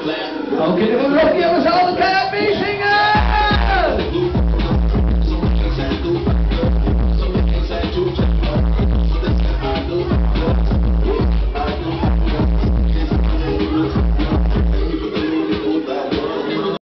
Oké, dan gaan we nog een keer met z'n allen keihard meezingen.